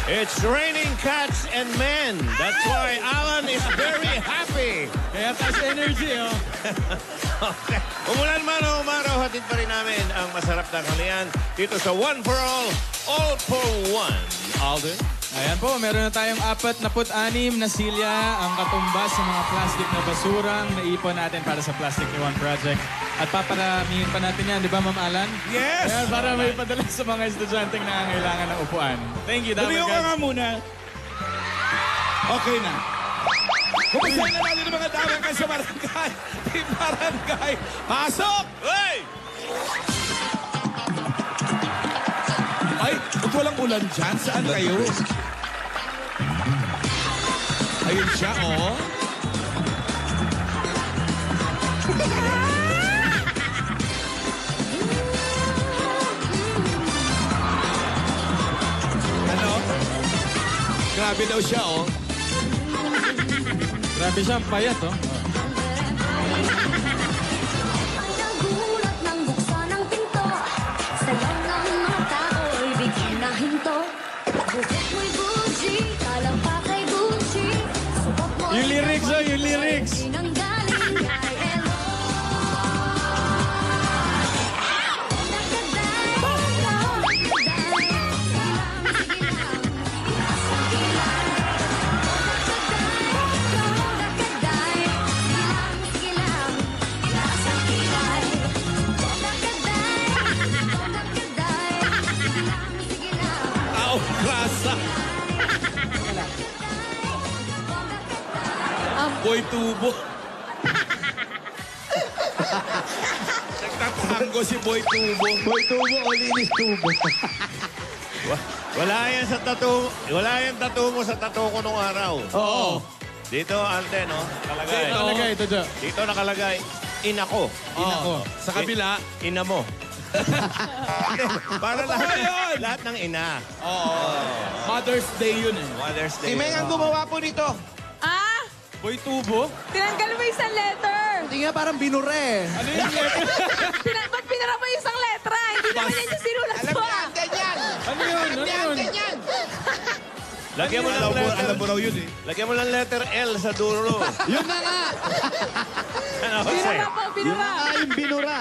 It's raining cats and men. That's why Alan is very happy. Kaya taas energy, oh. Okay. Umulan man o umaraw, hatid pa rin namin ang masarap na kalian dito sa One for All for One. Alden? Ayan po, meron na tayong 46 na silya ang katumbas sa mga plastic na basurang naipon natin para sa Plastic Ni One Project. At paparamihin pa natin yan, di ba, Ma'am Alan? Yes! Ayan, para may padala sa mga estudyanteng nangangailangan ng upuan. Thank you, Dapat Tuloy ka nga muna. Okay na. Kumustahin na natin ang mga damang ka sa barangay. Team Barangay. Pasok! Hey! Ay, ba't walang ulan dyan? Saan kayo? Ayun siya, oh. Ano? Grabe daw siya, oh. Grabe siya, payat, oh. Nagulat ng buksan ng pinto. Sayaw ng mga tao'y bigyan na hinto. Bukot mo'y Gucci, talang pa kay Gucci. Subok mo'y Yung lyrics, oh, yung lyrics. Sinanggaling kay Elo. Nagkaday, sige lang, asang kilay. Nagkaday, sige lang, asang kilay. Sige lang. Tao, grasa. Boy Tubo. Nagtatango si Boy Tubo. Boy Tubo o Linis Tubo. Wala yan sa tattoo. Wala yan tattoo mo sa tattoo ko nung araw. Oo. Dito, Alden, no? Nakalagay. Ito talaga, ito dyan. Dito nakalagay, ina ko. Ina ko. Sa kabila. Ina mo. Para lahat ng ina. Mother's Day yun eh. Mother's Day. Si Meng ang gumawa po nito. Ah! Boy Tubo? Tinanggal mo isang letter! Hindi nga parang binura eh. Ano yung letter? Ba't pinara mo isang letra? Hindi naman yan yung sinulat mo. ganyan. Ano yun? Ano yun? ganyan. Lagyan mo ng letter. Alam mo raw yun eh. Lagyan mo ng letter L sa dulo. Yun na nga. Ano, Jose? Binura po, binura. Yung binura.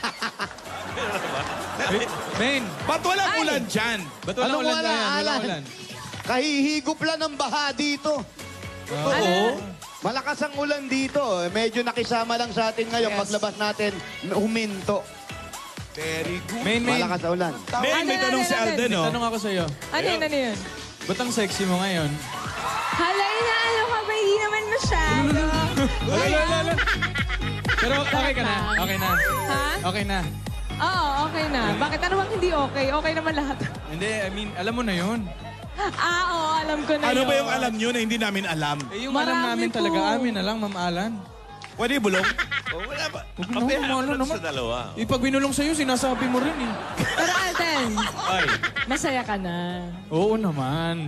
Main, Ba't walang ulan dyan? ba't walang Anong ulan wala, na yan? Walang Alan? ulan. Kahihigop lang ng baha dito. Ano? Malakas ang ulan dito. Medyo nakisama lang sa atin ngayon. Paglabas natin, huminto. Very good. Main. Malakas ang ulan. May tanong si Alden, May no? tanong ako sa'yo. Ano yun, ano yun? Ba't ang sexy mo ngayon? Hala, inaano ka ba? Hindi naman masyado. Wala. Pero okay ka na? Okay na? Ha? Okay na? Oo, okay na. Bakit? Ano bang hindi okay? Okay naman lahat. Hindi, I mean, alam mo na yun. Oo, alam ko na Ano yun. ba yung alam nyo na hindi namin alam? Eh, yung alam Marami namin po. talaga, amin na lang, Ma'am Alan. Pwede bulong? Oh, wala ba? Huwag na, Kapaya mahal ako naman. sa dalawa. Eh, pag binulong sa'yo, sinasabi mo rin eh. Pero Alden, Ay, masaya ka na. Oo naman.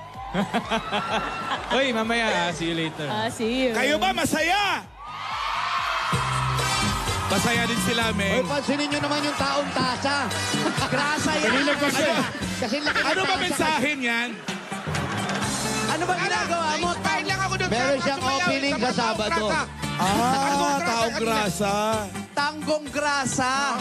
Uy, mamaya, see you later. See you. Kayo ba masaya? Masaya din sila, Hoy, Meng. pansinin nyo naman yung taong tasa. Grasa yan. Kanina pa siya. Kasi laki ng Ano ba tasa. mensahin yan? Ano ba ginagawa mo? Meron siyang opening sa Sabado. Taong grasa. Tanggong grasa.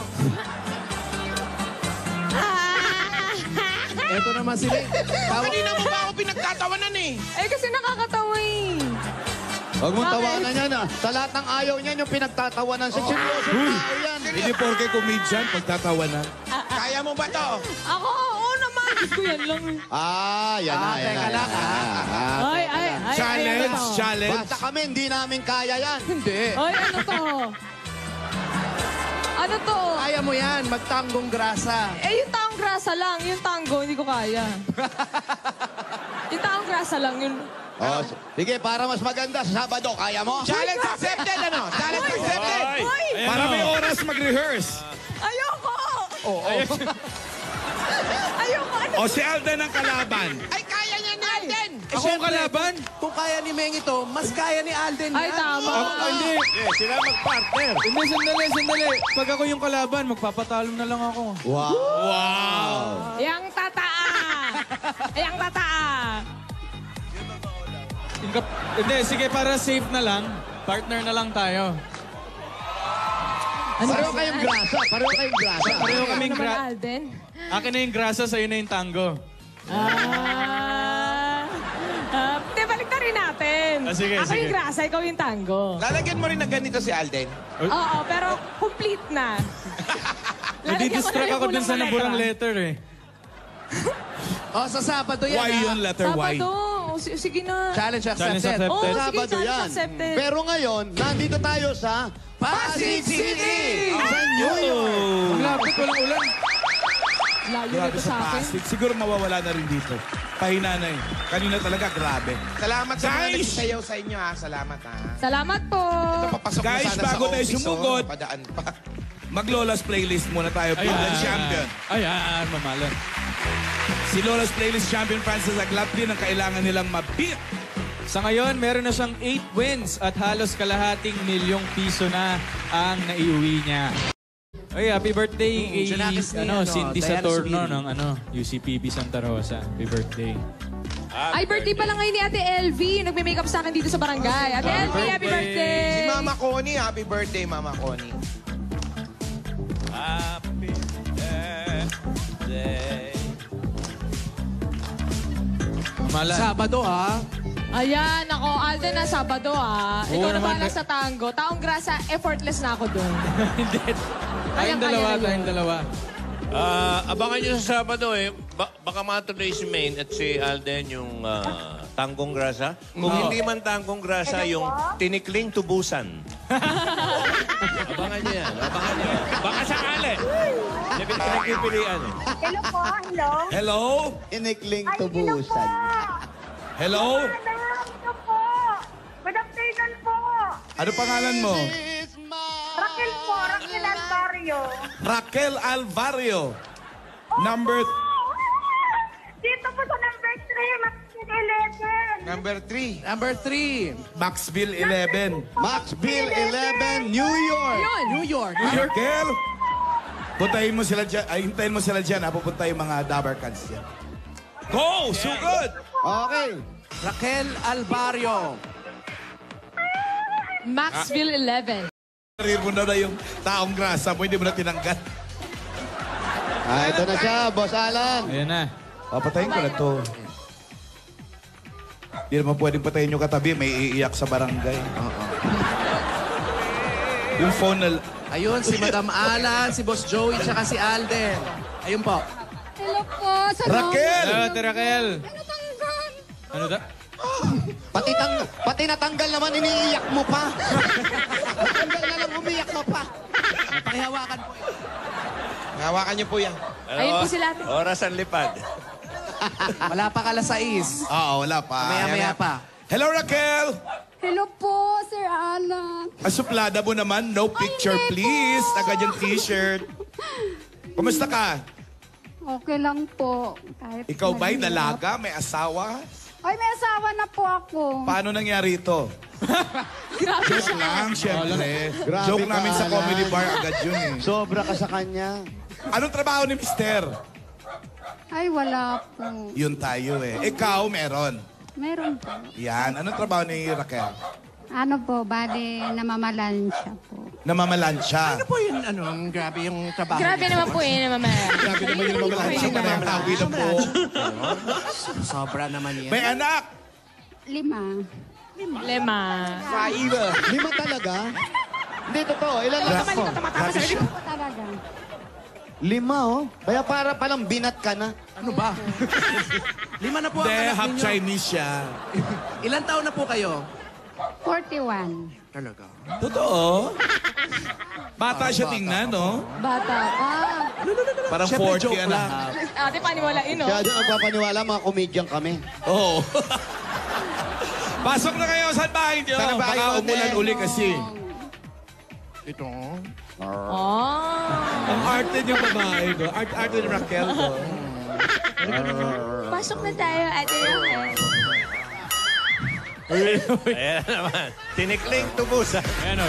Ito naman sila. Kanina mo ba ako pinagtatawanan eh? Eh, kasi nakakatawa eh. Huwag mong tawanan yan ah. Sa lahat ng ayaw niyan yung pinagtatawanan sa seryoso tao yan. Hindi porke comedian, pagtatawanan. Kaya mo ba to? Ako, oo naman. Gusto ko yan lang eh. Yan na. teka lang, Ay. Challenge, ano to? challenge. Basta kami, hindi namin kaya yan. Hindi. Ay, ano to? Ano to? Kaya mo yan, magtanggong grasa. Eh, yung taong grasa lang. Yung tango, hindi ko kaya. Yung taong grasa lang, yun. Sige, para mas maganda sa Sabado, kaya mo? Challenge accepted, ano? Challenge accepted. Ay. Uy! Ayan, Para oh. may oras mag-rehearse. Ayoko! Ayoko! Ano? O si Alden ang kalaban. Ay, kaya niya ni Alden. Ako ang kalaban? Kung kaya ni Meng ito, mas kaya ni Alden Ay, tama. Hindi. sila mag-partner. Hindi, sandali. Pag ako yung kalaban, magpapatalo na lang ako. Wow. Wow. Yang tataa! Yang tataa! Hindi, sige, para safe na lang. Partner na lang tayo. Pareho kayong grasa. Pareho kayong grasa. Pareho kaming Ano naman, Alden? Akin na yung grasa, sa'yo na yung tango. Hindi, balik na rin natin. Sige, Ako sige. yung grasa, ikaw yung tango. Lalagyan mo rin ng ganito si Alden. Oo, pero complete na. Nadidistract ako dun sa naburang letter eh. Oh, sa Sabado yan. Why yun, letter Y? Sabado. Sige na. Challenge Challenge accepted. accepted. Oh, sige, Sabado challenge yan. accepted. Pero ngayon, nandito tayo sa Pasig City! Sa New York. Ang lapit, walang ulan. Layo Grabe nito sa sa akin. Pasig. Siguro mawawala na rin dito. Pahina na eh. Kanina talaga, grabe. Salamat sa mga Guys! nagsayaw sa inyo ha. Salamat ha. Salamat po. Papasok na Guys, sana bago sa tayo office, sumugod. Padaan pa. Mag-Lola's Playlist muna tayo. Biglang champion. Ayan, mamalan. Si Lola's Playlist champion Francis Aglapli ang kailangan nilang ma-beat. Sa ngayon, meron na siyang 8 wins at halos kalahating milyong piso na ang naiuwi niya. Ay, happy birthday kay Junakis ni, Cindy Diana Saturno Subiri. ng UCPB Santa Rosa. Happy birthday. Ay, birthday pala ngayon ni Ate LV. Nagme-makeup sa akin dito sa barangay. Ate LV, happy birthday. Si Mama Connie, happy birthday Mama Connie. Happy birthday. Mamalan. Sabado, ha? Ayan, ako, Alden na Sabado Ikaw na naman, bahala sa tango. Taong grasa, effortless na ako doon. Hindi. Tayong dalawa, tayong dalawa. Abangan nyo sa Sabado eh. Baka matuloy si Maine at si Alden yung tanggong grasa. Kung hindi man tanggong grasa, yung tinikling tubusan. Abangan nyo yan. Abangan nyo. Baka sakali. Hindi pinagpipilian eh. Hello po, hello. Hello? Inikling Ay, tubusan. Hello? Hello po. Good afternoon po. Ano pangalan mo? Raquel po, Raquel Alvario. Raquel Alvario. Number... Dito po sa number 3, Maxine 11. Number 3. Number 3, Maxville 11. Maxville 11, New York. New York. Raquel! Puntahin mo sila dyan. Ay, hintayin mo sila dyan. Pupunta yung mga Dabber Cats dyan. Go! Sugod! Okay. Raquel Alvario. Maxville 11. Narir mo na yung taong grasa mo. Hindi mo na tinanggal. Ito na siya, Boss Alan. Ayan na. Papatayin ko na to. Hindi naman pwedeng patayin yung katabi. May iiyak sa barangay. Yung phone na... Ayun, si Madam Alan, si Boss Joey, tsaka si Alden. Ayun po. Hello po, sa Raquel! Hello, Ate Raquel. Ano da? Pati natanggal naman, iniiyak mo pa. Natanggal na lang, umiyak mo pa. Pakihawakan po. Hawakan niyo po yan. Ayun po sila. Oras ang lipad. Wala pa kala sa is. Oo, wala pa. Maya-maya pa. Hello, Raquel! Hello po, Sir Alan. Suplada mo naman. No picture, hindi po. please. Agad yung t-shirt. Kumusta ka? Okay lang po. Kahit Ikaw ba'y mahirap. dalaga? May asawa? Ay, may asawa na po ako. Paano nangyari ito? Joke lang, syempre. Grabe Joke ka, namin sa Alan. comedy bar agad yun eh. Sobra ka sa kanya. Anong trabaho ni Mister? Ay, wala po. Yun tayo eh. Ikaw, meron. Meron po. Yan. Anong trabaho ni Raquel? Ano po, bali, namamalan siya po. Namamalansya. Ano po yun, grabe yung trabaho. Grabe naman po mamaya. Grabe naman yung namamalansya. Manakawi na po. Sobra naman yan. May anak! 5. Lema. 5 talaga? Hindi, totoo. Ilan lang ako? Grabe siya. Talaga. 5, oh. Kaya para palang binat ka na. Ano ba? 5 na po ang Hindi, anak half ninyo. Chinese siya. Ilan taon na po kayo? 41. Talaga. Totoo? Bata siya tingnan, no? Bata pa. Parang Siyempre, 40 joke and a lang. half. Ate, paniwalain, no? Kaya doon nagpapaniwala, mga komedyan kami. Oo. Pasok na kayo sa bahay niyo. Saan ang bahay Baka mo, umulan Ate? uli kasi. Ito. Oh. Ang arte niyo babae ko. Arte ni Raquel ko. Pasok na tayo, Ate Raquel. Ayan naman. Tinikling tubusan. Ayan o.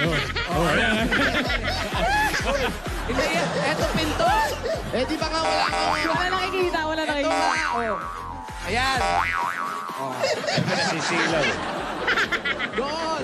Hindi, eto pinto. Eh, di ba nga wala ka? Wala nakikita, wala nakikita. Ayan. Nasisilaw. Goal!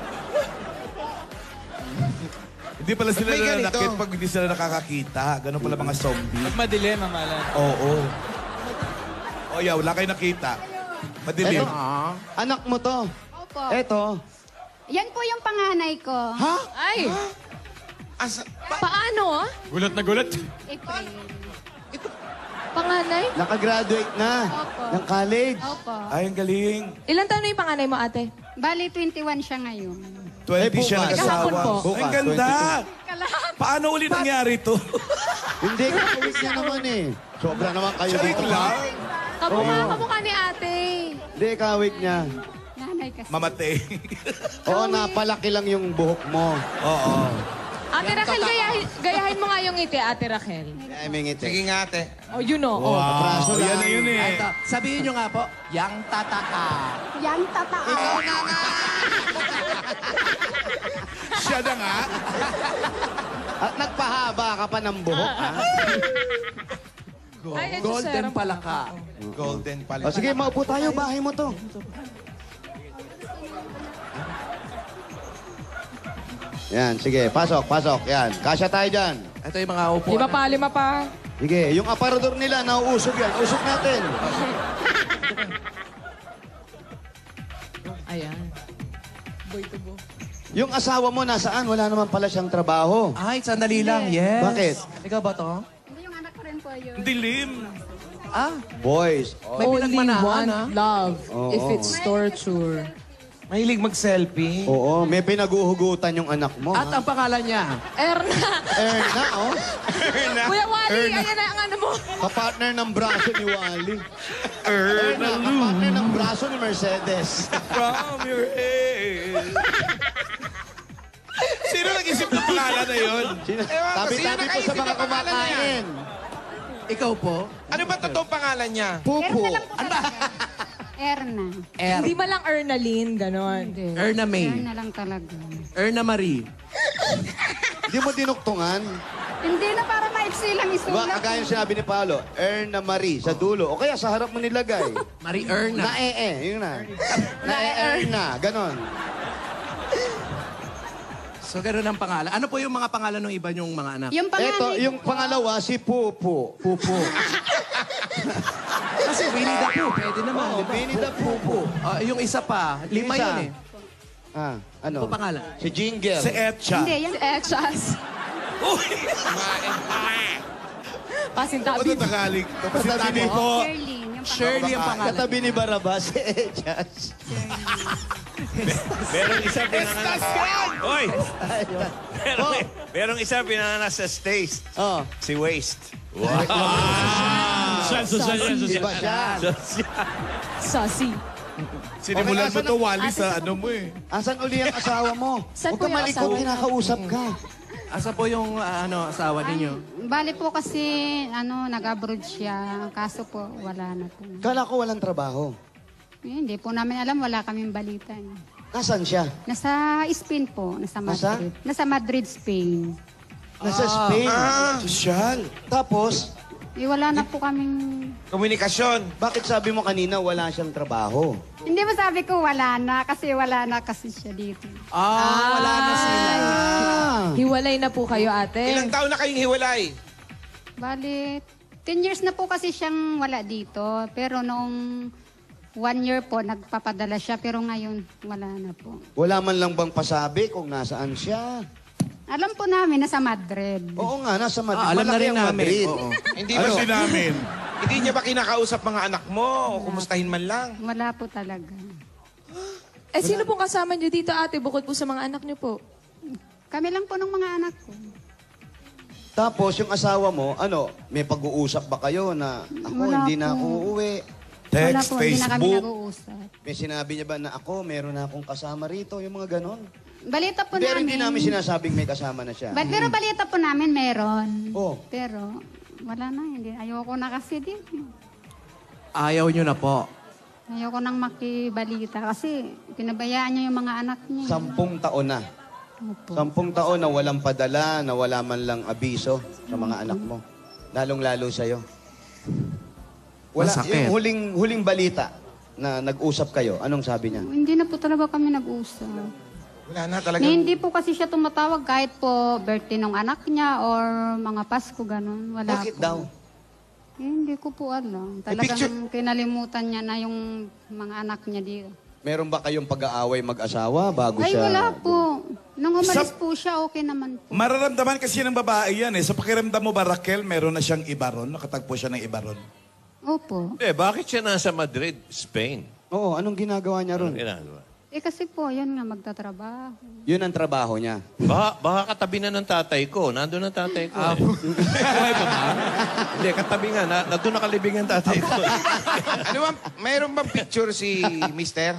Hindi pala sila May ganito. nananakit pag hindi sila nakakakita. Ganun pala mga zombie. Pag madilim, Ma'am Alan. Oo. Oh, yeah, wala kayo nakita. Madilim. Eto, anak mo to. Opo. Eto. Yan po yung panganay ko. Ha? Ay, Asa, paano ah? Gulat na gulat. April. Panganay? Nakagraduate na. Opo. Ng college. Opo. Ay, ang galing. Ilan taon na yung panganay mo, ate? Bali, 21 siya ngayon. 20 siya bukas. Kahapon nag-asawa. po. Bukas, Ang ganda. Paano uli nangyari to? Hindi, kakawit niya naman eh. Sobra naman kayo Charik dito. lang. Kamukha ni ate. Hindi, kawit niya. Nanay kasi. Mamatay. Oo, napalaki lang yung buhok mo. Oo. Ate Raquel, gayahin mo nga yung ngiti, ate Raquel. Ay, may ngiti. sige nga, ate. Oh, you know. Wow. Kapraso lang. Yan na yun eh. Ito, sabihin nyo nga po, yang tataka. Yan tataas. Siya na nga. At nagpahaba ka pa ng buhok, ha? Ay, ito, Golden sir. palaka. Golden pala. O sige, maupo tayo. Bahay mo to. Yan, sige. Pasok, pasok. Yan. Kasya tayo dyan. Ito yung mga upo. Lima pa. Sige, yung aparador nila, nauusog yan. Usog natin. Ayan. Boy to bo. Yung asawa mo nasaan? Wala naman pala siyang trabaho. Ay, sandali lang. Yes. Bakit? Ikaw ba to? Hindi, yung anak ko rin po yun. Dilim. Ah, Boys. may Only pinagmanahan, one ah. love Oo. if it's torture. Mahilig mag-selfie. Oo, may pinaguhugutan yung anak mo. At ang pangalan niya? Erna. Erna, oh. Kuya Wally, ayan na ang ano mo. Kapartner ng braso ni Wally. Erna, kapartner ng braso ni Mercedes. From your head. Sino nag-isip ng pangalan na yun? Tabi-tabi po sa mga kumakain. Ikaw po? Ano ba totoong pangalan niya? Pupo. Erna lang po talaga. Erna. Hindi man lang Ernaline, ganon. Erna May. Erna lang talaga. Erna Marie. Hindi mo dinuktungan. Hindi na para maiksi lang Diba, isulat. kagaya yung sinabi ni Paolo, Erna Marie, sa dulo. O kaya sa harap mo nilagay. Marie Erna. Yun na. Erna, ganon. So, gano'n ang pangalan. Ano po yung mga pangalan ng iba niyong mga anak? Yung panganay Ito, ko yung po, pangalawa, si Pupo. Pupo. Kasi Winnie the Pooh, pwede naman. Oo, di ba? Winnie the Pooh. Yung isa pa, lima Isa. yun eh. Ah, ano? Ano pangalan? Si Jingle. Si Etcha. Hindi, yan. Si Echas. Pasintabi. Ano Tagalog? Kapasitabi po. Shirley. Yung Shirley ang pangalan. Katabi ni Barabas, si Echas. Merong isa pinanganak. Hoy! Merong isa pinanganak sa States. Oh, Si Waste. iba siya. Sassy. Sinimulan mo to, Wally, sa ano mo eh. Asan uli ang asawa mo? Saan Huwag po ka yung malikot, asawa? kinakausap ka. Asa po yung asawa ninyo? Bali po kasi, nag-abroad siya. Kaso po, wala na po. Kala ko walang trabaho. Hindi po namin alam, wala kaming balita. Nasaan siya? Nasa Spain po, nasa Nasa? Madrid. Nasa Madrid, Spain. Nasa Spain. Sosyal. Tapos, Wala na po kaming... Komunikasyon. bakit sabi mo kanina wala siyang trabaho? Hindi mo sabi ko wala na kasi siya dito. Wala na sila. Hiwalay na po kayo, ate. Ilang taon na kayong hiwalay? Bali, 10 years na po kasi siyang wala dito. Pero noong 1 year po, nagpapadala siya. Pero ngayon, wala na po. Wala man lang bang pasabi kung nasaan siya? Alam po namin, nasa Madrid. Oo nga, nasa Madrid. Alam na Malaki rin ang namin. Madrid. Oo. Hindi ba Kasi namin. Hindi niya ba kinakausap mga anak mo? O kumustahin man lang? Wala po talaga. Eh, sino pong kasama niyo dito, ate, bukod po sa mga anak niyo po? Kami lang po ng mga anak ko. Tapos yung asawa mo, may pag-uusap ba kayo na ako Wala hindi na po. ako uuwi? Wala Text, po, hindi na kami Facebook. nag-uusap. May sinabi niya ba na ako, meron na akong kasama rito, yung mga ganon? Balita po Pero namin. hindi namin sinasabing may kasama na siya. Pero balita po namin meron. Oh. Pero wala na, hindi. Ayoko na kasi din. Ayaw nyo na po. Ayoko nang makibalita kasi pinabayaan niya yung mga anak niya. 10 taon na. Opo. 10 taon na walang padala, na wala man lang abiso sa mga anak mo. Lalong-lalo sa'yo. Wala, Masakit. yung huling balita, na nag-usap kayo, anong sabi niya? Hindi na po talaga kami nag-usap. Wala na talaga. Na hindi po kasi siya tumatawag kahit po birthday ng anak niya or mga Pasko, ganun. Wala Bakit po. daw? Hindi ko po alam. picture- Talagang kinalimutan niya na yung mga anak niya dito. Meron ba kayong pag-aaway mag-asawa bago Ay, siya? wala po. Nung umalis po siya, okay naman po. Mararamdaman kasi ng babae yan eh. Sa pakiramdam mo ba, Raquel, meron na siyang iba ron? Nakatagpo siya ng iba ron? Opo. Bakit siya nasa Madrid, Spain? Oo, anong ginagawa niya ron? Anong ginagawa? Kasi po, yan nga, magtatrabaho. Yun ang trabaho niya. Baka katabi na ng tatay ko. Nandun ang tatay ko. Hindi, katabi nga. Nandun nakalibing ang tatay ko. Ano ba, mayroon bang picture si Mister?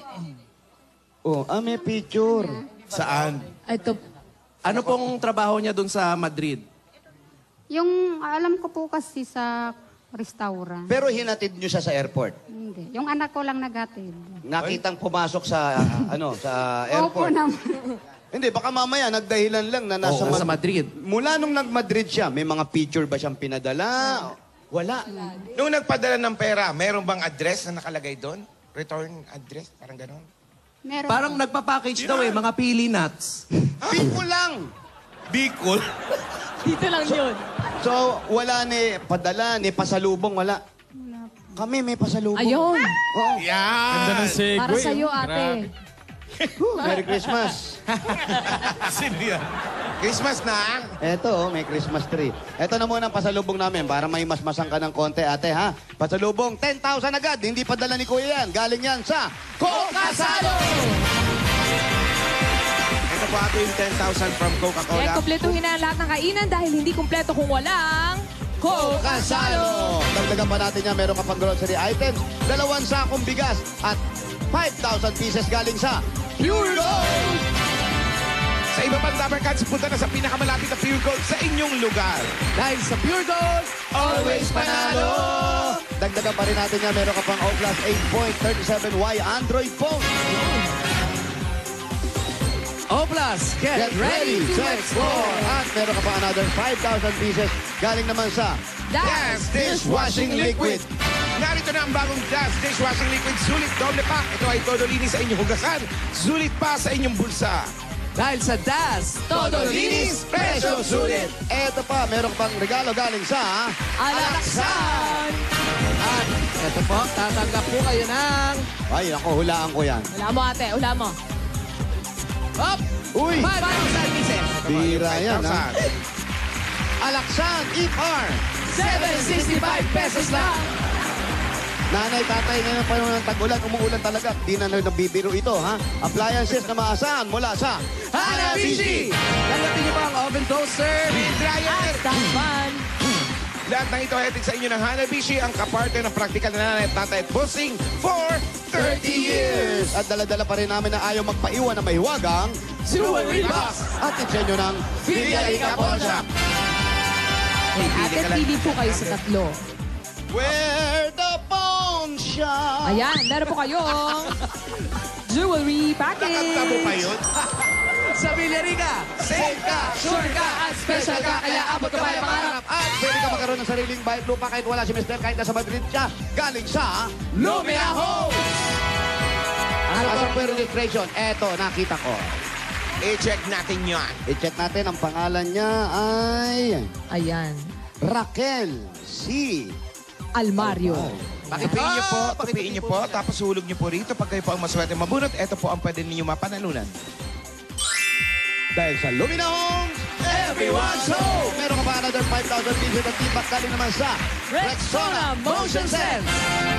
May picture. Saan? Ito. Ano pong trabaho niya doon sa Madrid? Yung, alam ko po kasi sa restaurant. Pero hinatid niyo siya sa airport. Hindi. Yung anak ko lang naghatid. Nakitang pumasok sa sa Opo airport. naman. Hindi, baka mamaya nagdahilan lang na nasa Nasa Madrid. Mula nung nag-Madrid siya, may mga picture ba siyang pinadala? Wala. Nung nagpadala ng pera, mayroon bang address na nakalagay doon? Return address? Parang gano'n? Meron Parang po. nagpa-package daw mga pili nuts. Bicol lang. Bicol? Dito lang yun. So, wala ni padala, ni pasalubong, wala. Kami may pasalubong. Ayun. Oo. Ganda ng segue. Para sa'yo, ate. Merry Christmas. Sino yan? Christmas na? Eto, may Christmas tree. Eto na muna ang pasalubong namin para may masmasan ka ng konti, ate, ha? Pasalubong, 10,000 agad. Hindi padala ni Kuya yan. Galing yan sa Coca-Salo! Ito po ato yung 10,000 from Coca-Cola. Kaya kumpletuhin na ang lahat ng kainan dahil hindi kumpleto kung walang Coca-Salo! Dagdagan pa natin yan, meron ka pang grocery items, 2 sakong bigas, at 5,000 pieces galing sa Pure Gold! Sa iba pang Dabber Cats, punta na sa pinakamalapit na Pure Gold sa inyong lugar. Dahil sa Pure Gold, Always panalo! Dagdagan pa rin natin yan, meron ka pang O-Class 8.37Y Android phone. O-Plus, get ready to explore! At meron ka pa another 5,000 pieces galing naman sa Gas Dishwashing Liquid. Narito na ang bagong Gas Dishwashing Liquid Sulit Doble Pack. Ito ay todo linis sa inyong hugasan. Sulit pa sa inyong bulsa. Dahil sa DAS, Todo linis, presyo sulit. Eto pa, meron ka pang regalo galing sa Alaksan! At ito po, tatanggap po kayo ng... Ay, ako, hulaan ko yan. Wala mo, ate. Wala mo. Up! Uy! 5,000 pieces! Bira yan, ha? Alaksan, EPR. 765 pesos lang! Nanay, tatay, ngayon pa ng tag-ulan, umuulan talaga. Di na nabibiro ito, ha? Appliances na maasahan mula sa Hanabishi! Tanggapin niyo pa ang oven toaster, Dryer. Tapan. Lahat ng ito ay hatid sa inyo ng Hanabishi, ang kapartner ng praktikal na nanay at tatay at bossing for 30 years. At dala-dala pa rin namin na ayaw magpaiwan na mahiwagang jewelry box! at itsenyo ng Filialica Pawn Shop. Ate, pili po kayo sa tatlo. Where the Pawn Shop. Ayan, meron po kayong jewelry package. Nakanta mo pa yun? Sa Villarica, Safe ka! sure ka at special ka, kaya abot ka pa yung pangarap. At pwede ka magkaroon ng sariling bayad lupa kahit wala si Mr. kahit nasa Madrid siya. Galing sa Lumia Homes! As per registration, eto, nakita ko. I-check natin yan. I-check natin, ang pangalan niya ay Ayan. Raquel C. Almario. Pakipiin niyo po, pakipiin niyo po, tapos hulog niyo po rito. Pag kayo po ang maswerte mabunot, ito po ang pwede ninyo mapanalunan. Dahil sa Lumina Homes, everyone's home! Meron ka pa another 5,000 pieces at feedback galing naman sa Rexona Motion Sense.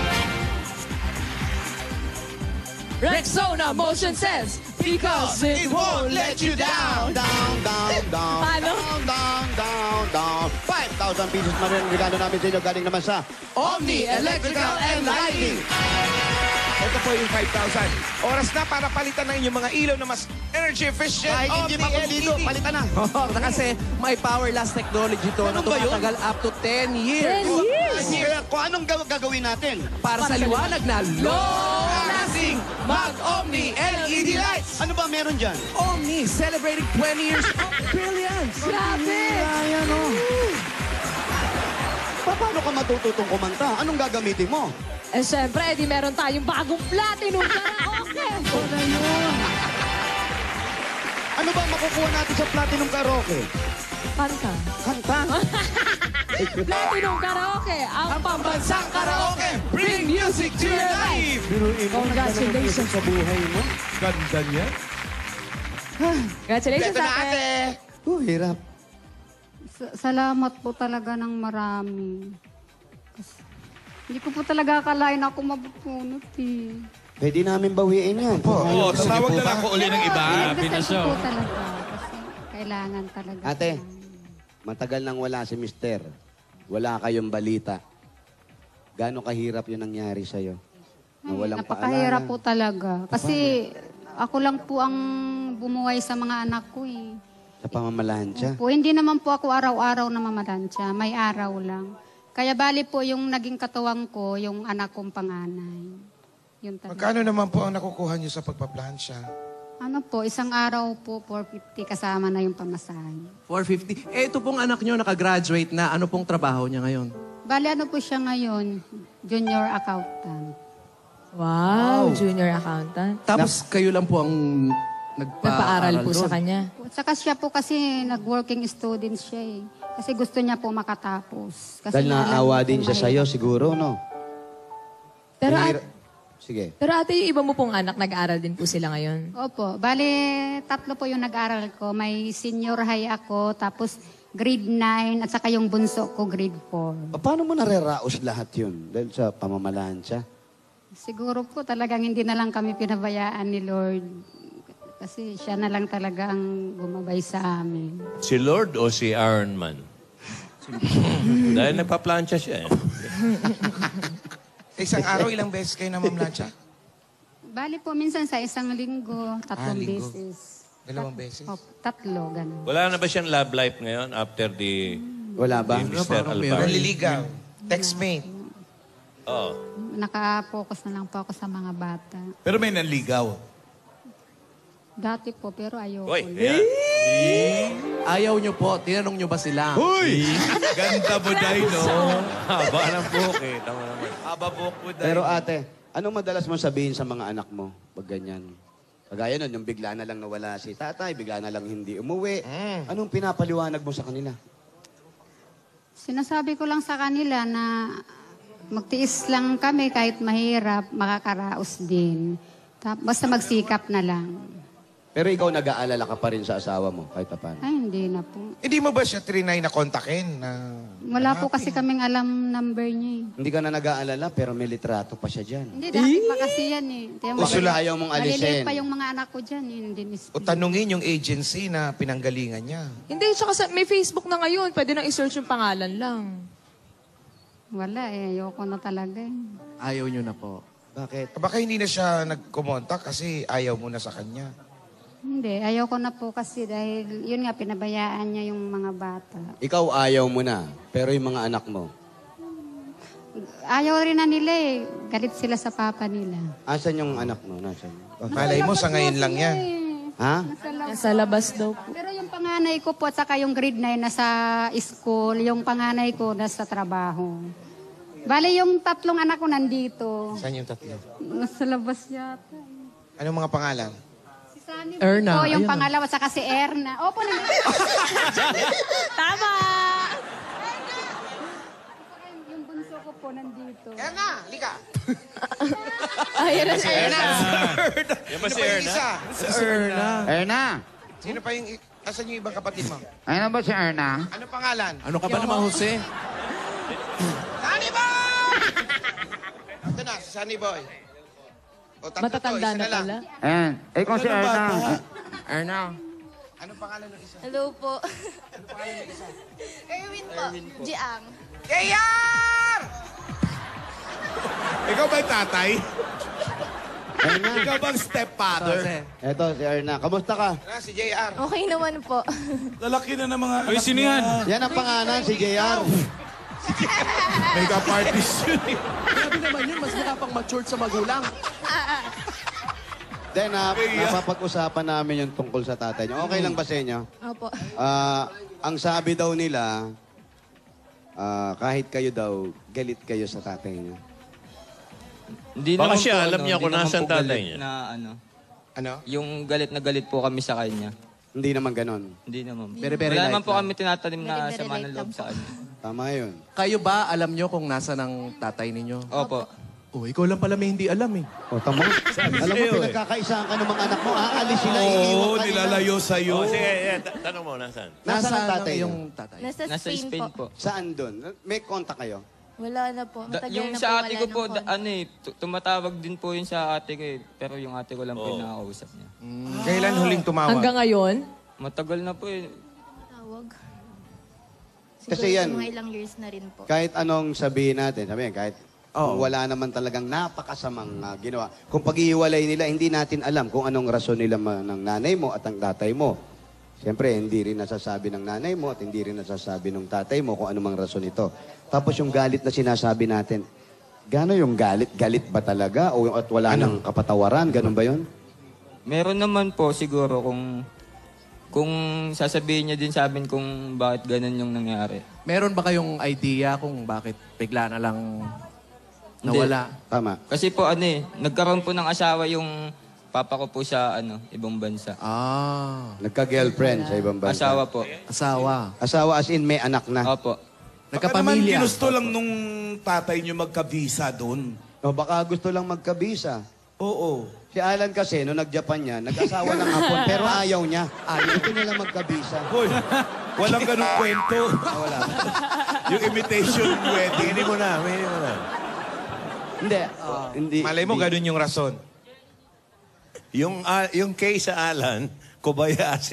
Rexona Motion Sense because it won't let you down. Down, down, down. Paano? Down, down, down, down. 5,000 pieces na rin ang regalo namin sa inyo galing naman sa Omni Electrical and Lighting! Ito po yung 5,000. Oras na para palitan ng inyong mga ilaw na mas energy efficient. kahit hindi Omni makulido, LED. palitan na. Kasi may power last technology to na Ganun ba yun? tumatagal up to 10 years. 10 years. Kaya kung anong gagawin natin? Para sa liwanag na long-lasting Mag-Omni LED lights! Ano ba meron dyan? Omni celebrating 20 years of brilliance! Grabe. Ayan o. Paano ka matututong kumanta? Anong gagamitin mo? Eh, syempre, di meron tayong bagong platinum karaoke. Ano ba makukuha natin sa Platinum Karaoke? Kanta. Kanta? Platinum karaoke, ang Pambansang karaoke, bring music to your life! Congratulations. Sa buhay mo? Ganda niya. Congratulations, Ito na, ate. ate. Hirap. Salamat po talaga ng marami. Hindi ko po talaga akalain ako mabubunot eh. Pwede namin bawiin yan. Oo, tatawag na lang ako uli ng iba. Nagdasal ko po talaga. Kasi kailangan talaga. Ate, matagal nang wala si Mister. Wala kayong balita. Gaano kahirap yung nangyari sa'yo? Na walang Napakahirap paalala. po talaga. Kasi ako lang po ang bumuhay sa mga anak ko eh. Sa pamamalansya. Po, hindi naman po ako araw-araw na mamalansya. May araw lang. Kaya bali po yung naging katuwang ko, yung anak kong panganay. Yun talaga. Magkano naman po ang nakukuha niyo sa pagpaplansya? Ano po, isang araw po, 450 kasama na yung pamasahe. 450. Eh, ito pong anak nyo nakagraduate na. Ano pong trabaho niya ngayon? Bali ano po siya ngayon? Junior accountant. Wow, junior accountant. Tapos kayo lang po ang Nagpaaral po sa doon. kanya. Saka siya po kasi nag-working student siya eh. Kasi gusto niya po makatapos. Kasi Dahil naawa alam din ko siya sa'yo, siguro, no? Pero, Mahirap- Sige. pero ate, yung iba mo pong anak, nag-aaral din po sila ngayon. Opo. Bali, 3 po yung nag-aral ko. May senior high ako, tapos grade 9, at saka yung bunso ko, grade 4. Paano mo nareraos lahat yun? Dahil sa pamamalansya? Siguro po talagang hindi na lang kami pinabayaan ni Lord. Kasi siya na lang talaga ang gumabay sa amin. Si Lord o si Iron Man? Dahil nagpa-plancha siya eh. Isang araw, ilang beses kayo namamlansya? Bali po, minsan sa isang linggo, 3 linggo. beses. 2 beses? Opo, 3, ganun. Wala na ba siyang love life ngayon after the Wala ba? Mr. Alvaro? Nanliligaw. Textmate. Oh. Naka-focus na lang po ako sa mga bata. Pero may nanligaw. Dati po, pero ayoko. Uy, na. ayan. Ayaw nyo po. Tinanong nyo ba sila? Uy! Ganda mo, Day, no? Haba ng buhok eh. Tama naman. Haba buhok mo, Day. Pero ate, anong madalas mo sabihin sa mga anak mo pag ganyan? Kagaya nun, yung bigla na lang nawala si tatay, bigla na lang hindi umuwi. Anong pinapaliwanag mo sa kanila? Sinasabi ko lang sa kanila na magtiis lang kami kahit mahirap, makakaraos din. Basta magsikap na lang. Pero ikaw nag-aalala ka pa rin sa asawa mo, kahit paano. Ay, hindi na po. Hindi mo ba siya trinay na kontakin? Na... Wala po kasi kaming alam number niya eh. Hindi ka na nag-aalala, pero may litrato pa siya dyan. Hindi, dati pa kasi yan eh. Kaya Gusto lang ayaw mong alisin. maliliit pa yung mga anak ko dyan. Hindi O tanungin yung agency na pinanggalingan niya. Hindi, tsaka may Facebook na ngayon. Pwede nang i-search yung pangalan lang. Wala eh. Ayoko na talaga eh. Ayaw nyo na po. Bakit? Baka hindi na siya nagkumontak kasi ayaw mo na sa kanya. Hindi, ayoko na po kasi dahil yun nga, pinabayaan niya yung mga bata. Ikaw ayaw mo na, pero yung mga anak mo, Ayaw rin na nila eh. Galit sila sa papa nila. asan yung anak mo? Nasaan? Malay mo, sa ngayon lang yan. Ha? Nasa labas daw po. Pero yung panganay ko po at saka yung grade 9 nasa school, yung panganay ko nasa trabaho. Bale, yung 3 anak ko nandito. Saan yung tatlo? Nasa labas yata. Anong mga pangalan? Si Sunny Erna, po, yung ayun na. pangalawa, saka si Erna. Opo, nandito. Tama! Yung bunso ko po nandito. Erna, lika. Ayun na siya. Yan ba si Sino pa yung Erna? isa? Erna! Sino pa yung... Asan yung ibang kapatid mo? Ano ba si Erna? Ano pangalan? Ano ka ba naman, Jose? Sunny Boy! Ito na, si Sunny Boy. O, tatlo to, Matatanda isa na lang. pala. Ayan. Ikaw si Erna. Erna. Anong pangalan ng isa? Hello po. Erwin po. Jiang. Kayar! Ikaw ba yung tatay? Erna. Ikaw bang stepfather? Eto, si Erna. Kamusta ka? Si JR. Okay naman po. Lalaki na ng mga Uy, anak sino niya. yan? Yan ang pangalan, si JR. Makeup artist yun eh. Grabe naman yun. Mas mukha pang matured sa magulang. Then, napapag-usapan namin yung tungkol sa tatay niyo. Okay lang ba sa inyo? Opo. Ang sabi daw nila, kahit kayo daw, galit kayo sa tatay niyo. Hindi Baka naman siya, po, alam niya hindi kung naman nasaan po tatay galit niya. Na ano, Ano? yung galit na galit po kami sa kanya. Hindi naman ganon. Hindi naman. Very, very Wala naman light po lang. kami tinatanim na Very, very sama light ng lang loob sa kanya. Tama yun. Kayo ba, alam nyo kung nasa ng tatay ninyo? Opo. Oh, ikaw lang pala may hindi alam eh. O, tama. Alam mo, pinagkakaisahan ka ng mga anak mo. Aalis sila, Oo, iiwan ka nila. nilalayo sa'yo. Oh, sige, tanong mo, nasaan? Nasaan ang Nasaan tatay yung niyo? tatay? Nasa Nasa Spain, Spain po. po. Saan doon? May kontak kayo? Wala na po. Matagal Yung na sa po ate wala ko ng po, contact. ano eh, tumatawag din po yun sa ate ko eh. Pero yung ate ko lang po yung nakakausap niya. Kailan huling tumawag? Hanggang ngayon? Matagal na po eh. Tawag. Siguro Kasi yan- mga ilang years na rin po. Kahit anong sabihin natin, sabihin, kahit kung wala naman talagang napakasamang ginawa. Kung pag-iiwalay nila, hindi natin alam kung anong rason nila ng nanay mo at ang tatay mo. Siyempre, hindi rin nasasabi ng nanay mo at hindi rin nasasabi ng tatay mo kung anumang rason ito. Tapos yung galit na sinasabi natin, gano'n yung galit? Galit ba talaga? O at wala nang kapatawaran? Ganun ba yun? Meron naman po siguro kung sasabihin niya din sa amin kung bakit ganun yung nangyari. Meron ba kayong idea kung bakit bigla na lang nawala? Tama. Kasi po ano eh, nagkaroon po ng asawa yung papa ko po sa ibang bansa. Ah, Nagka-girlfriend sa ibang bansa. Asawa po. asawa. Asawa as in may anak na. Opo. Baka naman Nagkapamilya. ginusto lang nung tatay niyo magka-visa doon. O baka gusto lang magkabisa. Oo. Si Alan kasi, nung nag-Japan niya, nag-asawa ng hapon, pero ayaw niya. Gusto nila magkabisa. Hoy, walang ganung kwento. Wala. Yung imitation wedding. Hindi mo na. Hindi. Hindi. Malay mo, ganun yung rason. Yung case sa Alan, Kobayashi.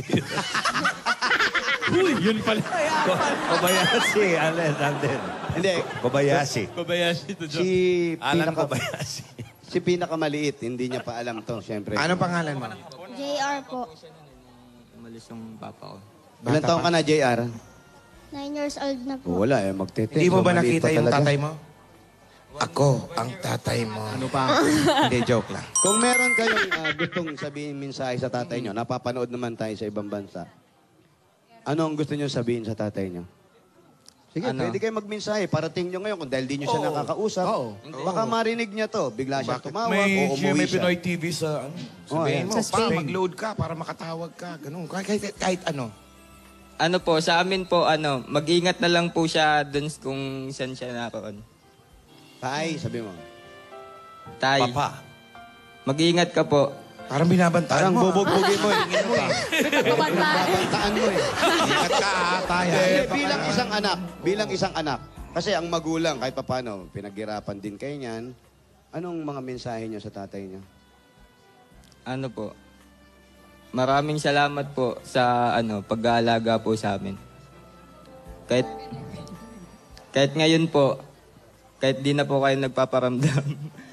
Yun pala. Kobayashi, Alan. Hindi. Kobayashi. Kobayashi to Si Alan pinaka, Kobayashi. si pinakamaliit, hindi niya pa alam to, siyempre. Anong pangalan mo? JR po. Umalis yung papa ko. Ilan taong ka na, JR? 9 years old na po. Wala eh, magtete. Hindi mo ba maliit nakita pa yung talaga. tatay mo? Ako, ang tatay mo. Ano pa? Hindi, joke lang. Kung meron kayong gustong sabihin mensahe sa tatay nyo, napapanood naman tayo sa ibang bansa, ano ang gusto nyo sabihin sa tatay nyo? Sige, Ano? pwede kayo magmensahe. Parating nyo ngayon kung dahil di nyo siya nakakausap. Baka marinig niya to. Bigla siya tumawag o May umuwi siya. Pinoy TV sa ano. Sabihin mo, Sa Spain. mag-load ka para makatawag ka. Ganun. Kahit ano. Ano po, sa amin po, mag-ingat na lang po siya dun kung saan siya naroon. Tay, sabi mo. Tay, Papa. mag-ingat ka po. Parang binabantaan Parang mo. bubugbugin mo eh. Babantaan mo eh. Ingat ka, tay. Bilang isang anak, kasi ang magulang kahit papano, pinaghirapan din kayo niyan. Anong mga mensahe niyo sa tatay niyo? Ano po, maraming salamat po sa pag-aalaga po sa amin. Kahit ngayon po, kahit di na po kayo nagpaparamdam.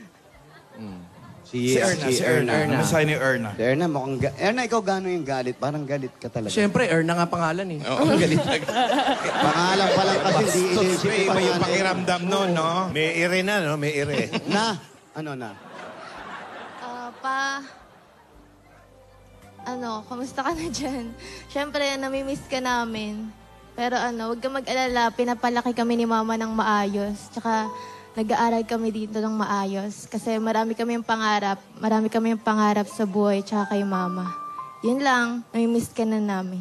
Si Erna. Ano sa ni Erna? Si Erna, mukhang... Erna, ikaw gano'n yung galit? Parang galit ka talaga. Siyempre, Erna nga pangalan eh. Oo, galit. Pangalan pa lang kasi hindi inisip Iba pa yung natin. pakiramdam nun, no? May ire na, no? May ire. Na? Ano na? Kamusta ka na dyan? Siyempre, namimiss ka namin. Pero huwag ka mag-alala, pinapalaki kami ni Mama ng maayos. Tsaka, nag-aaral kami dito ng maayos. Kasi marami kami yung pangarap sa buhay, tsaka kay Mama. Yun lang, namimiss ka na namin.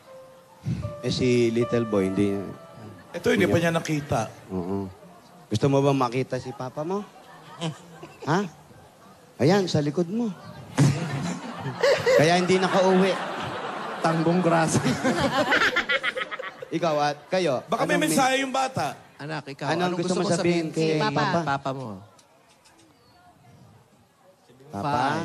Si little boy, hindi niya... Ito, hindi pa niya nakita. Oo. Gusto mo ba makita si Papa mo? Ha? Ayan, sa likod mo. Kaya hindi nakauwi. Tanggong grasa. Ikaw at kayo. Baka may mensahe yung bata. Anak, ikaw. Anong gusto mo sabihin kay Papa? Papa mo. Papa?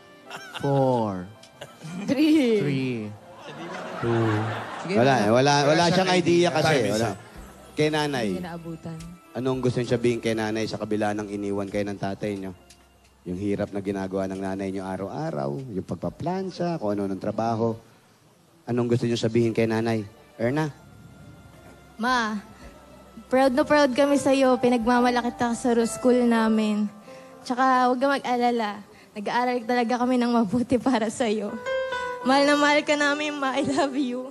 4, 3. 3, 2. Wala siyang idea kasi. Time is Wala. up. Kay nanay, Hindi naabutan. anong gusto niyo sabihin kay nanay sa kabila ng iniwan kayo ng tatay niyo? Yung hirap na ginagawa ng nanay niyo araw-araw, yung pagpaplansya, kung ano ng trabaho. Anong gusto niyo sabihin kay nanay? Erna? Ma, proud na proud kami sa'yo. Pinagmamalaki ka sa school namin. Tsaka huwag ka mag-alala. Nag-aaral talaga kami ng mabuti para sa'yo. Mahal na mahal ka namin, Ma. I love you.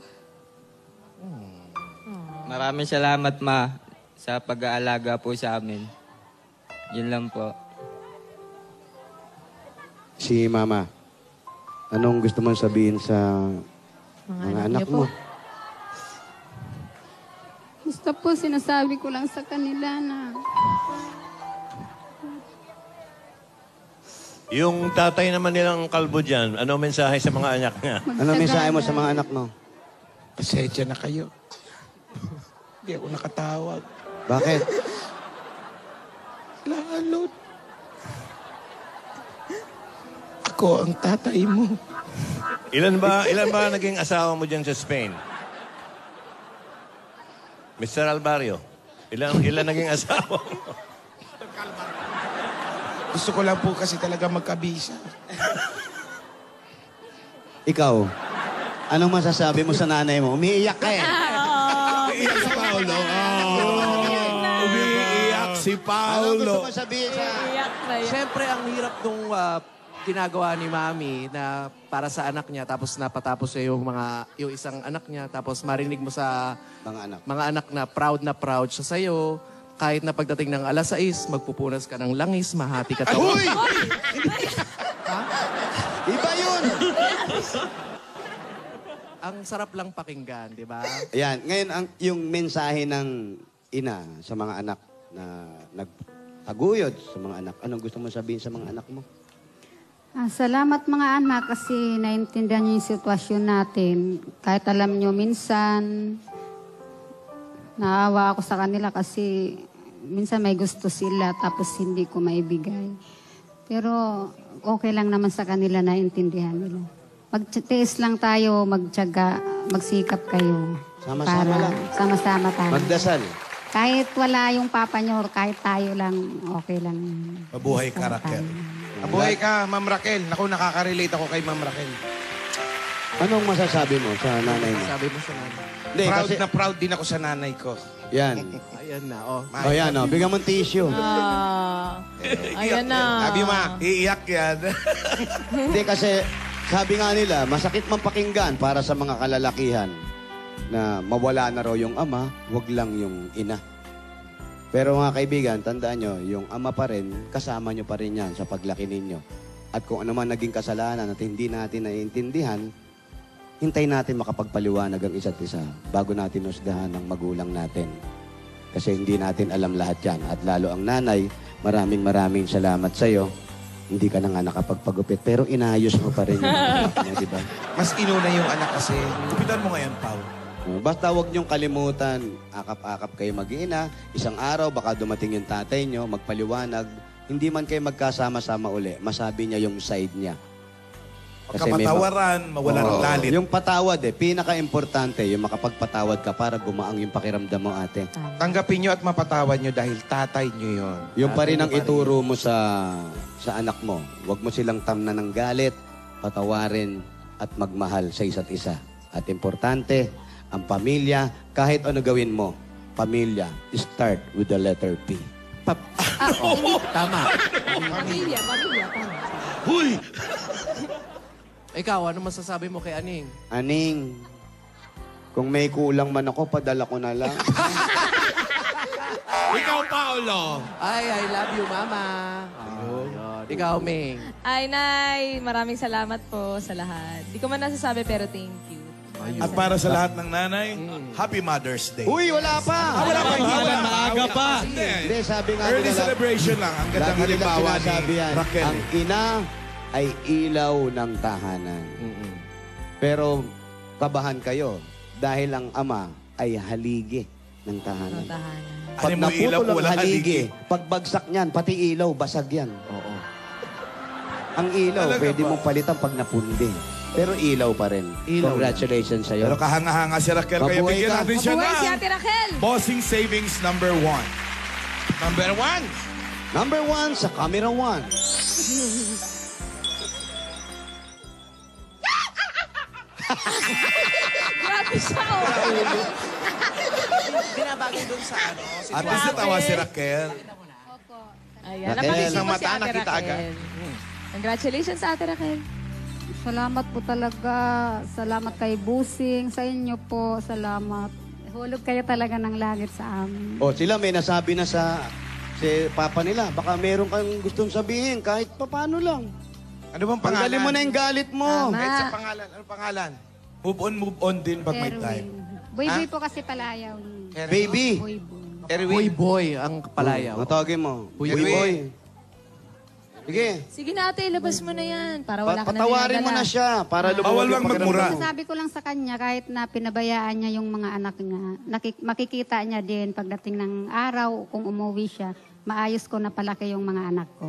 Maraming salamat, Ma, sa pag-aalaga po sa amin. Yun lang po. Si Mama, anong gusto mong sabihin sa mga anak mo? Basta po, sinasabi ko lang sa kanila na Yung tatay naman nilang kalbo dyan, ano mensahe sa mga anak niya? Ano mensahe mo sa mga anak mo? Pasensya na kayo. Hindi ako nakatawag. Bakit? Kailangan, Lord. Ako ang tatay mo. Ilan ba naging asawa mo dyan sa Spain? Mr. Alvario, ilan naging asawa mo? Gusto ko lang po kasi talaga magkabisa. Ikaw, anong masasabi mo sa nanay mo? Umiiyak ka eh. Umiiyak si Paolo. Umiiyak si Paolo. Ano gusto mo sabihin sa... Siyempre, ang hirap nung ginagawa ni Mami na para sa anak niya, tapos napatapos niya yung isang anak niya, tapos marinig mo sa mga anak na proud siya sa'yo. Kahit na pagdating ng alas 6, magpupunas ka ng langis, mahati ka to. Uy! Iba yun! Ang sarap lang pakinggan, di ba? Ayan, ngayon yung mensahe ng ina sa mga anak na nagtaguyod sa mga anak. Anong gusto mo sabihin sa mga anak mo? Salamat mga anak kasi naintindihan niyo yung sitwasyon natin. Kahit alam niyo minsan, naawa ako sa kanila kasi minsan may gusto sila tapos hindi ko maibigay. Pero okay lang naman sa kanila, naintindihan nila. Magtiis lang tayo, magtiyaga, magsikap kayo. Sama-sama lang. Sama-sama tayo. Magdasal. Kahit wala yung papa niyo or kahit tayo lang, okay lang. Mabuhay ka, Raquel. Mabuhay ka, Ma'am Raquel. Naku, nakaka-relate ako kay Ma'am Raquel. Anong masasabi mo sa nanay mo? Sabi mo sa nanay. Hindi, Proud kasi... na proud din ako sa nanay ko. Yan. Ayan na, oh. O yan, o. Bigyan mo ng tissue. Ayan na. Sabi ma, Iiyak yan. Hindi kasi, sabi nga nila, masakit man pakinggan para sa mga kalalakihan na mawala na raw yung ama, wag lang yung ina. Pero mga kaibigan, tandaan nyo, yung ama pa rin, kasama nyo pa rin yan sa paglaki ninyo. At kung ano man naging kasalanan at hindi natin naiintindihan, hintay natin makapagpaliwanag ang isa't isa bago natin husgahan ng magulang natin. Kasi hindi natin alam lahat yan. At lalo ang nanay, maraming salamat sa'yo. Hindi ka na nga nakapagpagupit, pero inayos mo pa rin yung anak mo, di ba? mas inuna yung anak kasi. Kupitan mo ngayon, Paul. Basta huwag niyong kalimutan, akap-akap kayo mag-iina. Isang araw, baka dumating yung tatay niyo, magpaliwanag. Hindi man kayo magkasama-sama uli, masabi niya yung side niya. Pagkapatawaran, mawala ng lalit. Yung patawad pinaka-importante, yung makapagpatawad ka para gumaang yung pakiramdam mo, ate. Tanggapin nyo at mapatawad nyo dahil tatay nyo yun. Yung pa rin ang ituro mo sa anak mo. Huwag mo silang tamnan ng galit, patawarin at magmahal sa isa't isa. At importante, ang pamilya, kahit ano gawin mo, pamilya, start with the letter P. Tama. Pamilya, tama. Huy! Ikaw, ano masasabi mo kay Aning? Aning, kung may kulang man ako, padala ko na lang. Ikaw, Paolo. Ay, I love you, Mama. Ayun. Ikaw, Ming. Ay, Nay, maraming salamat po sa lahat. Di ko man nasasabi pero thank you. At para sa lahat ng nanay, Happy Mother's Day. Uy, wala pa! Wala pa, hindi wala. Maaga pa. Hindi, sabi nga Early nila, celebration lang. Ang gandang lagi nilang halimbawa ni sinasabi yan, Raquel. ang ina ay ilaw ng tahanan. Pero kabahan kayo dahil ang ama ay haligi ng tahanan. Pag Ano mo ilaw, naputol ang walang haligi. pagbagsak niyan, pati ilaw, basag yan. Oo. Ang ilaw, Talaga pwede ba? mong palitan pag napundi. Pero ilaw pa rin. Ilaw. Congratulations sa'yo. Pero kahanga-hanga si Raquel. Kaya Mabuhay bigyan ka. natin siya Mabuhay si ng Ate Raquel! Bossing Savings number 1. Number 1. Number 1 sa Camera 1. Grabe siya, oh. Binabagay doon sa ano. At least natawa si Raquel. Ayan, Raquel. napatisin Isang mo si mata, Ate nakita Raquel. agad. Congratulations, Ate Raquel. Salamat po talaga. Salamat kay Busing. Sa inyo po, salamat. Hulog kayo talaga ng langit sa amin. O sila may nasabi na sa si papa nila. Baka meron kang gustong sabihin kahit paano lang. Ano bang pangalan? Tanggalin mo na yung galit mo. Kahit sa pangalan. Ano pangalan? Move on din pag may time. Boy po kasi pala ayaw. Baby. Boy. Boy boy ang palayaw. Matawagin mo. Boy, Boy boy. boy. Sige. Sige na ate, ilabas mo na yan. Para wala ka na Patawarin mo na siya para lumuwag yung pakiramdam mo. Sabi ko lang sa kanya, kahit na pinabayaan niya yung mga anak niya, makikita niya din pagdating ng araw, kung umuwi siya, maayos ko na palaki yung mga anak ko.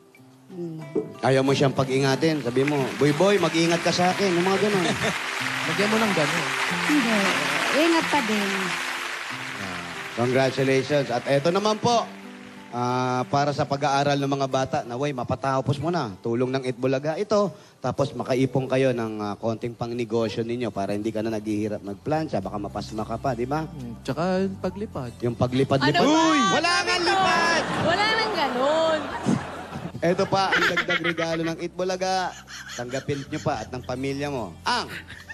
Ayaw mo siyang pag-ingatin. Sabi mo, boy, mag-ingat ka sa akin. Yung mga ganun. Magyan mo ng gano'n. Hindi. Ingat pa din. Congratulations. At eto naman po, para sa pag-aaral ng mga bata, naway, mapatapos mo na. Tulong ng Itbulaga ito. Tapos makaipong kayo ng konting pangnegosyo ninyo para hindi ka na naghihirap magplansya. Baka mapasma ka pa, di ba? Tsaka paglipad. Yung paglipad-lipad. Ano ba? Wala nga lipad! Wala nang ganon. Ito pa ang dagdag regalo ng Itbulaga. Tanggapin nyo pa at ng pamilya mo. Ang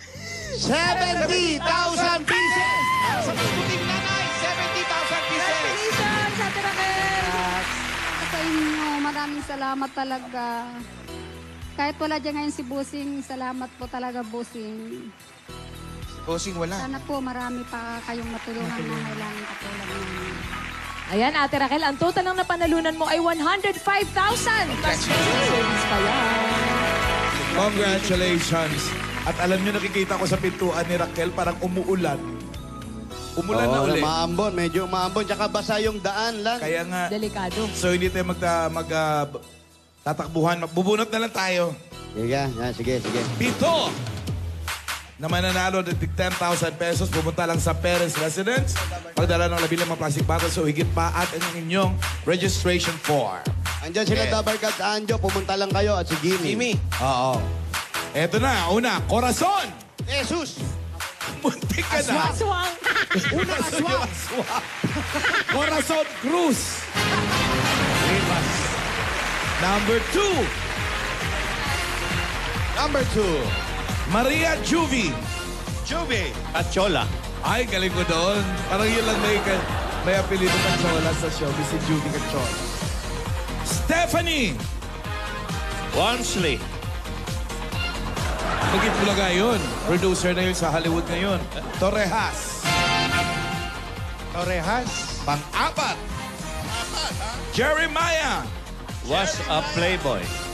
70,000 pieces! Sa puting nanay, 70,000 pieces! Congratulations, Ate Raquel. Sa inyo, maraming salamat talaga. Kahit wala dyan ngayon si Busing, salamat po talaga, Busing. Bossing, wala. Sana po marami pa kayong matulungan na kailangan katulad namin. Ayan, Ate Raquel, ang total ng napanalunan mo ay 105,000. Congratulations pa yan. Congratulations. At alam nyo, nakikita ko sa pintuan ni Raquel, parang umuulan. Umulan na ulit. Maambon, medyo maambon. Tsaka basa yung daan lang. Kaya nga, Delikado. so hindi tayo tatakbuhan. Bubunot na lang tayo. Sige. Pito na mananalo ng 10,000 pesos, pumunta lang sa parents' residence, pagdala ng labilang mga plastic bottles, so higit pa at ang inyong registration form. Andyan sila Dabarkat Anjo, pumunta lang kayo at si Jimmy. Oo. Eto na, una, Corazon! Jesus! Muntik ka na. Aswang. Una, aswang. Corazon Cruz. Number 2. Number 2. Maria Juvie. Juvie. At Chola. Ay, galing ko doon. Parang yun lang may apelido Cachola sa showbiz, si Juvie Cachola. Stephanie. Walmsley. Mag-Itbulaga yun. Producer na yun sa Hollywood ngayon. Torrejas. Pang-apat. Jeremiah. Was a playboy.